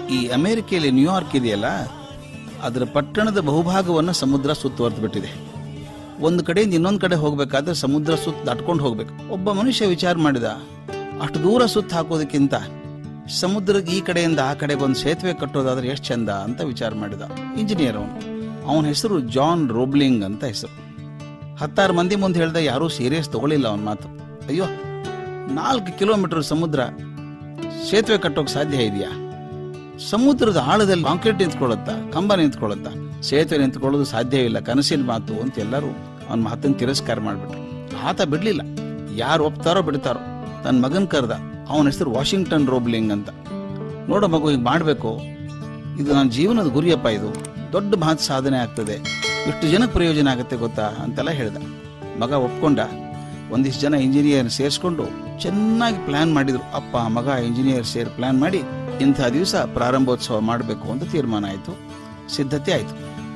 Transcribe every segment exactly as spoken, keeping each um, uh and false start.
ಈ ಅಮೆರಿಕೆಯಲ್ಲಿ ನ್ಯೂಯಾರ್ಕ್ ಇದೆಯಲ್ಲ, ಅದರ ಪಟ್ಟಣದ ಬಹುಭಾಗವನ್ನು ಸಮುದ್ರ ಸುತ್ತುವರೆದು ಬಿಟ್ಟಿದೆ. ಒಂದು ಕಡೆಯಿಂದ ಇನ್ನೊಂದು ಕಡೆ ಹೋಗ್ಬೇಕಾದ್ರೆ ಸಮುದ್ರ ಸುತ್ತ ದಾಟ್ಕೊಂಡು ಹೋಗ್ಬೇಕು. ಒಬ್ಬ ಮನುಷ್ಯ ವಿಚಾರ ಮಾಡಿದ, ಅಷ್ಟು ದೂರ ಸುತ್ತ ಹಾಕೋದಕ್ಕಿಂತ ಸಮುದ್ರದ ಈ ಕಡೆಯಿಂದ ಆ ಕಡೆಗೆ ಒಂದು ಸೇತುವೆ ಕಟ್ಟೋದಾದ್ರೆ ಎಷ್ಟು ಚಂದ ಅಂತ ವಿಚಾರ ಮಾಡಿದ. ಇಂಜಿನಿಯರ್ ಅವನು. ಅವನ ಹೆಸರು ಜಾನ್ ರೋಬ್ಲಿಂಗ್ ಅಂತ ಹೆಸರು. ಹತ್ತಾರು ಮಂದಿ ಮುಂದೆ ಹೇಳ್ದ, ಯಾರೂ ಸೀರಿಯಸ್ ತಗೊಳ್ಳಿಲ್ಲ ಅವನ ಮಾತು. ಅಯ್ಯೋ, ನಾಲ್ಕು ಕಿಲೋಮೀಟರ್ ಸಮುದ್ರ ಸೇತುವೆ ಕಟ್ಟೋಕೆ ಸಾಧ್ಯ ಇದೆಯಾ? ಸಮುದ್ರದ ಆಳದಲ್ಲಿ ಕಾಂಕ್ರೀಟ್ ನಿಂತ್ಕೊಳ್ಳುತ್ತಾ, ಕಂಬ ನಿಂತ್ಕೊಳ್ಳುತ್ತಾ, ಸೇತುವೆ ನಿಂತ್ಕೊಳ್ಳೋದು ಸಾಧ್ಯ ಇಲ್ಲ, ಕನಸಿನ ಮಾತು ಅಂತ ಎಲ್ಲರೂ ಅವನ ಮಾತನ್ನು ತಿರಸ್ಕಾರ ಮಾಡಿಬಿಟ್ರು. ಆತ ಬಿಡ್ಲಿಲ್ಲ. ಯಾರು ಒಪ್ತಾರೋ ಬಿಡ್ತಾರೋ. ತನ್ನ ಮಗನ್ ಕರೆದ. ಅವನ ಹೆಸರು ವಾಷಿಂಗ್ಟನ್ ರೋಬ್ಲಿಂಗ್ ಅಂತ. ನೋಡೋ ಮಗು, ಈಗ ಮಾಡಬೇಕು, ಇದು ನನ್ನ ಜೀವನದ ಗುರಿಯಪ್ಪ, ಇದು ದೊಡ್ಡ ಮಹತ್ ಸಾಧನೆ ಆಗ್ತದೆ, ಎಷ್ಟು ಜನಕ್ಕೆ ಪ್ರಯೋಜನ ಆಗುತ್ತೆ ಗೊತ್ತಾ ಅಂತೆಲ್ಲ ಹೇಳ್ದ. ಮಗ ಒಪ್ಕೊಂಡ. ಒಂದಿಷ್ಟು ಜನ ಇಂಜಿನಿಯರ್ ಸೇರಿಸ್ಕೊಂಡು ಚೆನ್ನಾಗಿ ಪ್ಲಾನ್ ಮಾಡಿದ್ರು. ಅಪ್ಪ ಮಗ ಇಂಜಿನಿಯರ್ ಸೇರಿ ಪ್ಲಾನ್ ಮಾಡಿ ಇಂಥ ದಿವಸ ಪ್ರಾರಂಭೋತ್ಸವ ಮಾಡಬೇಕು ಅಂತ ತೀರ್ಮಾನ ಆಯಿತು. ಸಿದ್ಧತೆ ಆಯಿತು.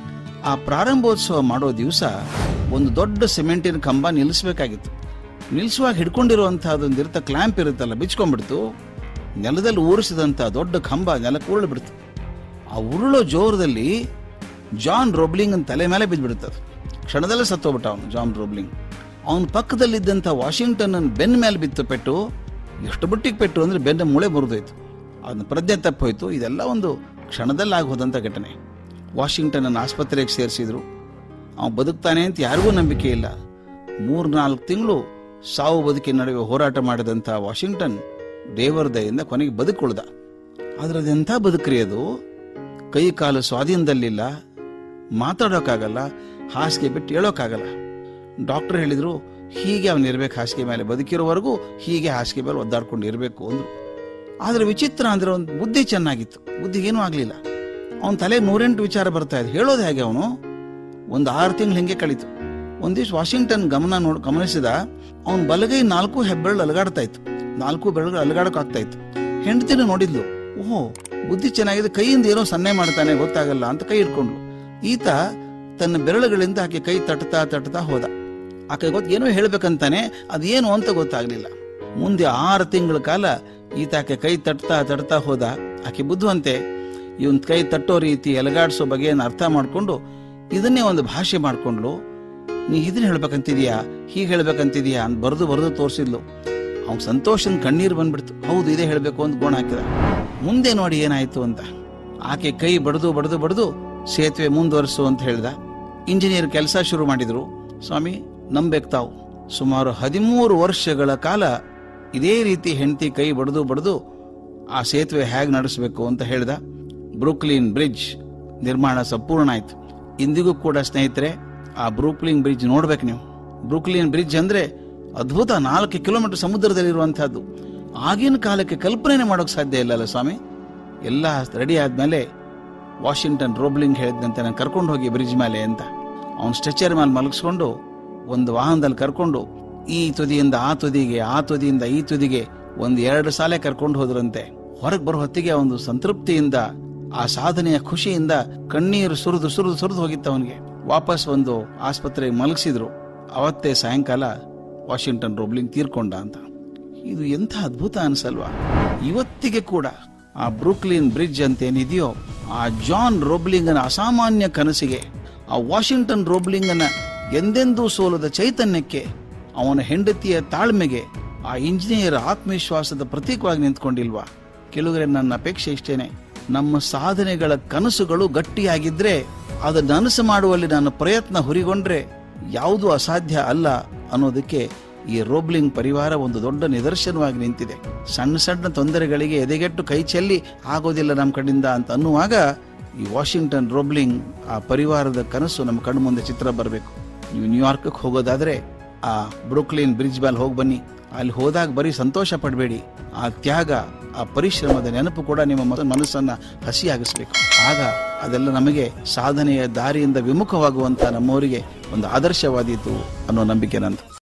ಆ ಪ್ರಾರಂಭೋತ್ಸವ ಮಾಡೋ ದಿವಸ ಒಂದು ದೊಡ್ಡ ಸಿಮೆಂಟಿನ ಕಂಬ ನಿಲ್ಲಿಸಬೇಕಾಗಿತ್ತು. ನಿಲ್ಲಿಸುವಾಗ ಹಿಡ್ಕೊಂಡಿರುವಂತಹದೊಂದು ಇರ್ತ ಕ್ಲ್ಯಾಂಪ್ ಇರುತ್ತಲ್ಲ, ಬಿಚ್ಕೊಂಡ್ಬಿಡ್ತು. ನೆಲದಲ್ಲಿ ಊರಿಸಿದಂಥ ದೊಡ್ಡ ಕಂಬ ನೆಲಕ್ಕೆ ಉರುಳು ಬಿಡ್ತು. ಆ ಉರುಳೋ ಜೋರದಲ್ಲಿ ಜಾನ್ ರೋಬ್ಲಿಂಗ್ ಅಂತ ತಲೆ ಮೇಲೆ ಬಿದ್ದುಬಿಡುತ್ತದೆ. ಕ್ಷಣದಲ್ಲೇ ಸತ್ತೋಗ್ಬಿಟ್ಟ ಅವನು ಜಾನ್ ರೋಬ್ಲಿಂಗ್. ಅವನ ಪಕ್ಕದಲ್ಲಿದ್ದಂಥ ವಾಷಿಂಗ್ಟನ್ ಬೆನ್ನ ಮೇಲೆ ಬಿತ್ತು ಪೆಟ್ಟು. ಎಷ್ಟು ಬುಟ್ಟಿಗೆ ಪೆಟ್ಟು ಅಂದರೆ ಬೆನ್ನ ಮೂಳೆ ಮುರಿದೋಯ್ತು. ಅದನ್ನ ಪ್ರಜ್ಞೆ ತಪ್ಪೋಯ್ತು. ಇದೆಲ್ಲ ಒಂದು ಕ್ಷಣದಲ್ಲಿ ಆಗೋದಂಥ ಘಟನೆ. ವಾಷಿಂಗ್ಟನ್ ಆಸ್ಪತ್ರೆಗೆ ಸೇರಿಸಿದ್ರು. ಅವನು ಬದುಕ್ತಾನೆ ಅಂತ ಯಾರಿಗೂ ನಂಬಿಕೆ ಇಲ್ಲ. ಮೂರ್ನಾಲ್ಕು ತಿಂಗಳು ಸಾವು ಬದುಕಿನ ನಡುವೆ ಹೋರಾಟ ಮಾಡಿದಂಥ ವಾಷಿಂಗ್ಟನ್ ದೇವರ ದಯೆಯಿಂದ ಕೊನೆಗೆ ಬದುಕುಳ್ದ. ಆದ್ರೆ ಅದೆಂಥ ಬದುಕ್ರಿ ಅದು. ಕೈ ಕಾಲು ಸ್ವಾಧೀನದಲ್ಲಿಲ್ಲ, ಮಾತಾಡೋಕ್ಕಾಗಲ್ಲ, ಹಾಸಿಗೆ ಬಿಟ್ಟು ಹೇಳೋಕ್ಕಾಗಲ್ಲ. ಡಾಕ್ಟರ್ ಹೇಳಿದ್ರು, ಹೀಗೆ ಅವನು ಇರ್ಬೇಕು, ಹಾಸಿಗೆ ಮೇಲೆ ಬದುಕಿರೋವರೆಗೂ ಹೀಗೆ ಹಾಸಿಗೆ ಮೇಲೆ ಒದ್ದಾಡ್ಕೊಂಡು ಇರಬೇಕು ಅಂದ್ರು. ಆದ್ರೆ ವಿಚಿತ್ರ ಅಂದ್ರೆ ಒಂದು ಬುದ್ಧಿ ಚೆನ್ನಾಗಿತ್ತು, ಬುದ್ಧಿಗೇನೂ ಆಗ್ಲಿಲ್ಲ. ಅವನ ತಲೆ ನೂರೆಂಟು ವಿಚಾರ ಬರ್ತಾ ಇದೆ. ಹೇಳೋದು ಹೇಗೆ ಅವನು? ಒಂದು ಆರು ತಿಂಗಳು ಹಿಂಗೆ ಕಳೀತು. ಒಂದ್ ದಿವ್ಸ ವಾಷಿಂಗ್ಟನ್ ಗಮನ ನೋಡ್ ಗಮನಿಸಿದ, ಅವನ ಬಲಗೈ ನಾಲ್ಕು ಹೆಬ್ಬೆರಳು ಅಲಗಾಡ್ತಾ ಇತ್ತು. ನಾಲ್ಕು ಬೆರಳುಗಳು ಅಲಗಾಡಕ್ ಆಗ್ತಾ ಇತ್ತು. ಹೆಂಡತಿನ ನೋಡಿದ್ಲು. ಓಹೋ, ಬುದ್ಧಿ ಚೆನ್ನಾಗಿದೆ, ಕೈಯಿಂದ ಏನೋ ಸನ್ನೆ ಮಾಡ್ತಾನೆ, ಗೊತ್ತಾಗಲ್ಲ ಅಂತ ಕೈ ಇಟ್ಕೊಂಡ್ಲು. ಈತ ತನ್ನ ಬೆರಳುಗಳಿಂದ ಆಕೆ ಕೈ ತಟ್ತಾ ತಟ್ತಾ ಹೋದ. ಆಕೆ ಗೊತ್ತ ಏನೋ ಹೇಳ್ಬೇಕಂತಾನೆ, ಅದೇನು ಅಂತ ಗೊತ್ತಾಗ್ಲಿಲ್ಲ. ಮುಂದೆ ಆರು ತಿಂಗಳ ಕಾಲ ಈತ ಆಕೆ ಕೈ ತಟ್ತಾ ತಟ್ತಾ ಹೋದ. ಆಕೆ ಬುದ್ಧಿವಂತೆ, ಇವನ್ ಕೈ ತಟ್ಟೋ ರೀತಿ, ಎಲಗಾಡ್ಸೋ ಬಗೆಯನ್ನು ಅರ್ಥ ಮಾಡ್ಕೊಂಡು ಇದನ್ನೇ ಒಂದು ಭಾಷೆ ಮಾಡ್ಕೊಂಡ್ಲು. ನೀ ಇದನ್ನ ಹೇಳ್ಬೇಕಂತಿದ್ಯಾ, ಹೀಗೆ ಹೇಳ್ಬೇಕಂತಿದ್ಯಾ ಅಂತ ಬರೆದು ಬರೆದು ತೋರಿಸಿದ್ಲು. ಅವ್ನ್ ಸಂತೋಷದ ಕಣ್ಣೀರು ಬಂದ್ಬಿಡ್ತು. ಹೌದು, ಇದೇ ಹೇಳ್ಬೇಕು ಅಂತ ಗೋಣ ಹಾಕಿದ. ಮುಂದೆ ನೋಡಿ ಏನಾಯ್ತು ಅಂತ. ಆಕೆ ಕೈ ಬಡ್ದು ಬಡ್ದು ಬಡ್ದು ಸೇತುವೆ ಮುಂದುವರಿಸು ಅಂತ ಹೇಳ್ದ. ಇಂಜಿನಿಯರ್ ಕೆಲಸ ಶುರು ಮಾಡಿದ್ರು. ಸ್ವಾಮಿ, ನಂಬೇಕು ತಾವು, ಸುಮಾರು ಹದಿಮೂರು ವರ್ಷಗಳ ಕಾಲ ಇದೇ ರೀತಿ ಹೆಂಡತಿ ಕೈ ಬಡ್ದು ಬಡ್ದು ಆ ಸೇತುವೆ ಹೇಗೆ ನಡೆಸಬೇಕು ಅಂತ ಹೇಳ್ದ. ಬ್ರೂಕ್ಲಿನ್ ಬ್ರಿಡ್ಜ್ ನಿರ್ಮಾಣ ಸಂಪೂರ್ಣ ಆಯ್ತು. ಇಂದಿಗೂ ಕೂಡ ಸ್ನೇಹಿತರೆ, ಆ ಬ್ರೂಕ್ಲಿನ್ ಬ್ರಿಡ್ಜ್ ನೋಡ್ಬೇಕು ನೀವು. ಬ್ರೂಕ್ಲಿನ್ ಬ್ರಿಡ್ಜ್ ಅಂದ್ರೆ ಅದ್ಭುತ. ನಾಲ್ಕು ಕಿಲೋಮೀಟರ್ ಸಮುದ್ರದಲ್ಲಿರುವಂತಹದ್ದು. ಆಗಿನ ಕಾಲಕ್ಕೆ ಕಲ್ಪನೆ ಮಾಡೋಕೆ ಸಾಧ್ಯ ಇಲ್ಲ ಅಲ್ಲ ಸ್ವಾಮಿ. ಎಲ್ಲ ರೆಡಿ ಆದ್ಮೇಲೆ ವಾಷಿಂಗ್ಟನ್ ರೋಬ್ಲಿಂಗ್ ಹೇಳಿದಂತೆ ನಾನು ಕರ್ಕೊಂಡು ಹೋಗಿ ಬ್ರಿಡ್ಜ್ ಮೇಲೆ ಅಂತ. ಅವನ್ ಸ್ಟ್ರೆಚರ್ ಮೇಲೆ ಮಲಗಿಸ್ಕೊಂಡು ಒಂದು ವಾಹನದಲ್ಲಿ ಕರ್ಕೊಂಡು ಈ ತುದಿಯಿಂದ ಆ ತುದಿಗೆ, ಆ ತುದಿಯಿಂದ ಈ ತುದಿಗೆ ಒಂದು ಎರಡು ಸಾಲೆ ಕರ್ಕೊಂಡು ಹೋದ್ರಂತೆ. ಹೊರಗೆ ಬರೋ ಹೊತ್ತಿಗೆ ಒಂದು ಸಂತೃಪ್ತಿಯಿಂದ, ಆ ಸಾಧನೆಯ ಖುಷಿಯಿಂದ ಕಣ್ಣೀರು ಸುರಿದು ಸುರಿದು ಸುರಿದು ಹೋಗಿತ್ತು ಅವನಿಗೆ. ವಾಪಸ್ ಒಂದು ಆಸ್ಪತ್ರೆಗೆ ಮಲಗಿಸಿದ್ರು. ಅವತ್ತೇ ಸಾಯಂಕಾಲ ವಾಷಿಂಗ್ಟನ್ ರೋಬ್ಲಿಂಗ್ ತೀರ್ಕೊಂಡ ಅಂತ. ಇದು ಎಂಥ ಅದ್ಭುತ ಅನ್ಸಲ್ವಾ? ಇವತ್ತಿಗೆ ಕೂಡ ಆ ಬ್ರೂಕ್ಲಿನ್ ಬ್ರಿಡ್ಜ್ ಅಂತ ಏನಿದೆಯೋ, ಆ ಜಾನ್ ರೋಬ್ಲಿಂಗನ ಅಸಾಮಾನ್ಯ ಕನಸಿಗೆ, ಆ ವಾಷಿಂಗ್ಟನ್ ರೋಬ್ಲಿಂಗನ ಎಂದೆಂದೂ ಸೋಲದ ಚೈತನ್ಯಕ್ಕೆ, ಅವನ ಹೆಂಡತಿಯ ತಾಳ್ಮೆಗೆ, ಆ ಇಂಜಿನಿಯರ್ ಆತ್ಮವಿಶ್ವಾಸದ ಪ್ರತೀಕವಾಗಿ ನಿಂತ್ಕೊಂಡಿಲ್ವಾ? ಕೆಲವರೆ, ನನ್ನ ಅಪೇಕ್ಷೆ ಇಷ್ಟೇನೆ. ನಮ್ಮ ಸಾಧನೆಗಳ ಕನಸುಗಳು ಗಟ್ಟಿಯಾಗಿದ್ರೆ, ಅದನ್ನು ನನಸು ಮಾಡುವಲ್ಲಿ ನನ್ನ ಪ್ರಯತ್ನ ಹುರಿಗೊಂಡ್ರೆ ಯಾವುದು ಅಸಾಧ್ಯ ಅಲ್ಲ ಅನ್ನೋದಕ್ಕೆ ಈ ರೋಬ್ಲಿಂಗ್ ಪರಿವಾರ ಒಂದು ದೊಡ್ಡ ನಿದರ್ಶನವಾಗಿ ನಿಂತಿದೆ. ಸಣ್ಣ ಸಣ್ಣ ತೊಂದರೆಗಳಿಗೆ ಎದೆಗೆಟ್ಟು ಕೈ ಚೆಲ್ಲಿ ಆಗೋದಿಲ್ಲ ನಮ್ಮ ಕಡೆಯಿಂದ ಅಂತ ಅನ್ನುವಾಗ, ಈ ವಾಷಿಂಗ್ಟನ್ ರೋಬ್ಲಿಂಗ್ ಆ ಪರಿವಾರದ ಕನಸು ನಮ್ಮ ಕಣ್ಣು ಮುಂದೆ ಚಿತ್ರ ಬರಬೇಕು. ನೀವು ನ್ಯೂಯಾರ್ಕ್ಗೆ ಹೋಗೋದಾದ್ರೆ ಆ ಬ್ರೂಕ್ಲಿನ್ ಬ್ರಿಡ್ಜ್ ಮೇಲೆ ಹೋಗಿ ಬನ್ನಿ. ಅಲ್ಲಿ ಹೋದಾಗ ಬರೀ ಸಂತೋಷ ಪಡಬೇಡಿ, ಆ ತ್ಯಾಗ, ಆ ಪರಿಶ್ರಮದ ನೆನಪು ಕೂಡ ನಿಮ್ಮ ಮನಸ್ಸನ್ನ ಹಸಿಯಾಗಿಸ್ಬೇಕು. ಆಗ ಅದೆಲ್ಲ ನಮಗೆ ಸಾಧನೆಯ ದಾರಿಯಿಂದ ವಿಮುಖವಾಗುವಂತ ನಮ್ಮವರಿಗೆ ಒಂದು ಆದರ್ಶವಾದೀತು ಅನ್ನೋ ನಂಬಿಕೆ ನಂದು.